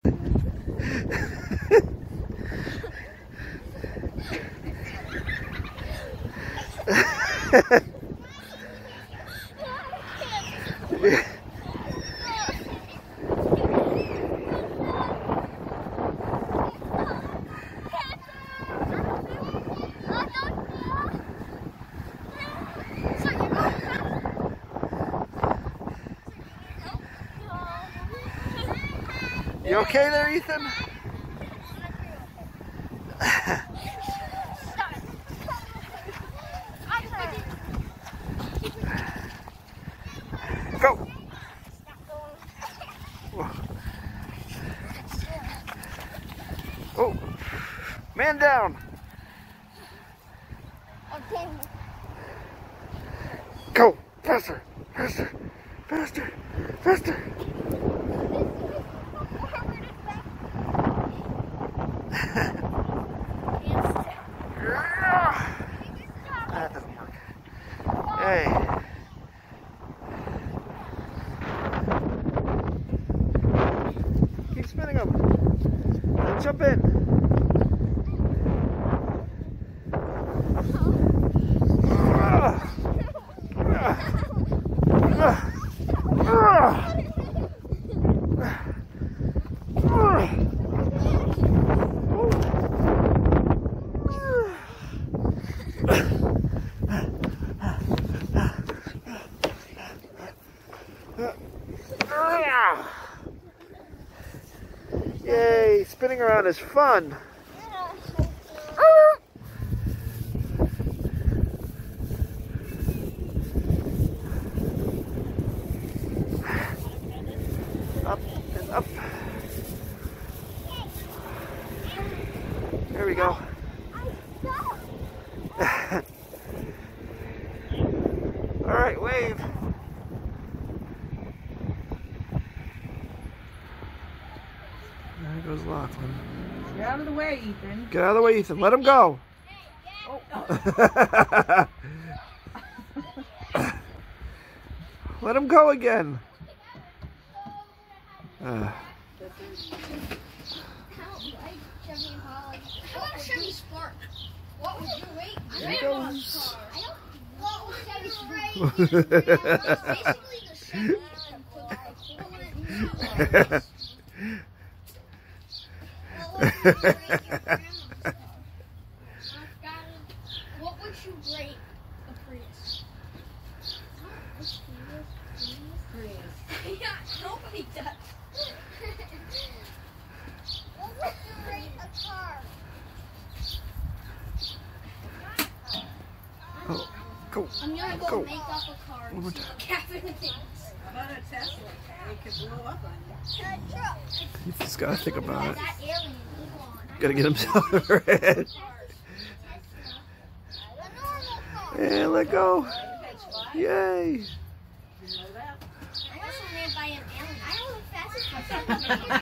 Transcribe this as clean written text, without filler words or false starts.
You okay there, Ethan? Go! Oh, man down! Okay. Go! Faster! Faster! Faster! Faster! That doesn't work. Hey. Keep spinning them. And jump in. Yay, spinning around is fun. Up and up. There we go. All right, wave. There goes Lachlan. Get out of the way, Ethan. Get out of the way, Ethan. Let him go. Oh. Let him go again. I want to show you Spark. What was your weight? There he goes. What was your weight? Basically the same. What would you rate a Prius? Yeah, nobody does. What would you rate a car? Oh, go. I'm gonna go make up a car. One more time. Captain things. How about a Tesla? It could blow up on you. He's got to think about it. That alien, come on. Got to get himself ready. And let go. Yay. I also ran by an alien. I don't know if that's